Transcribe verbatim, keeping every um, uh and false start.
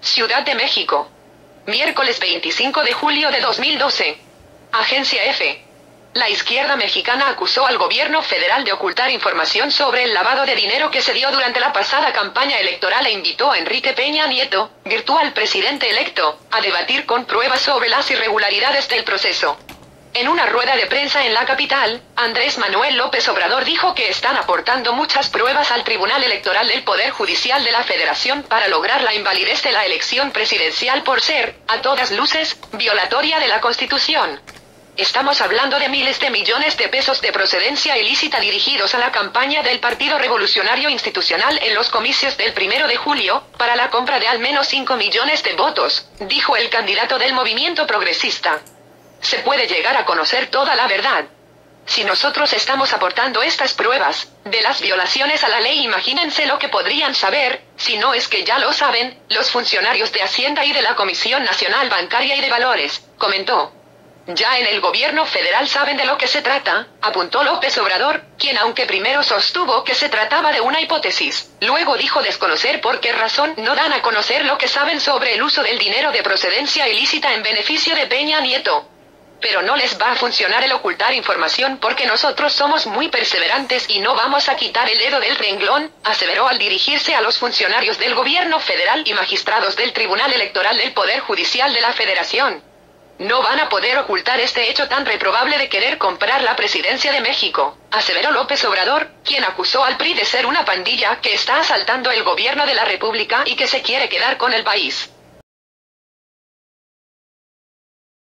Ciudad de México. Miércoles veinticinco de julio de dos mil doce. Agencia F. La izquierda mexicana acusó al gobierno federal de ocultar información sobre el lavado de dinero que se dio durante la pasada campaña electoral e invitó a Enrique Peña Nieto, virtual presidente electo, a debatir con pruebas sobre las irregularidades del proceso. En una rueda de prensa en la capital, Andrés Manuel López Obrador dijo que están aportando muchas pruebas al Tribunal Electoral del Poder Judicial de la Federación para lograr la invalidez de la elección presidencial por ser, a todas luces, violatoria de la Constitución. Estamos hablando de miles de millones de pesos de procedencia ilícita dirigidos a la campaña del Partido Revolucionario Institucional en los comicios del primero de julio, para la compra de al menos cinco millones de votos, dijo el candidato del movimiento progresista. Se puede llegar a conocer toda la verdad. Si nosotros estamos aportando estas pruebas de las violaciones a la ley, imagínense lo que podrían saber, si no es que ya lo saben, los funcionarios de Hacienda y de la Comisión Nacional Bancaria y de Valores, comentó. Ya en el gobierno federal saben de lo que se trata, apuntó López Obrador, quien aunque primero sostuvo que se trataba de una hipótesis, luego dijo desconocer por qué razón no dan a conocer lo que saben sobre el uso del dinero de procedencia ilícita en beneficio de Peña Nieto. Pero no les va a funcionar el ocultar información porque nosotros somos muy perseverantes y no vamos a quitar el dedo del renglón, aseveró al dirigirse a los funcionarios del gobierno federal y magistrados del Tribunal Electoral del Poder Judicial de la Federación. No van a poder ocultar este hecho tan reprobable de querer comprar la presidencia de México, aseveró López Obrador, quien acusó al P R I de ser una pandilla que está asaltando el gobierno de la República y que se quiere quedar con el país.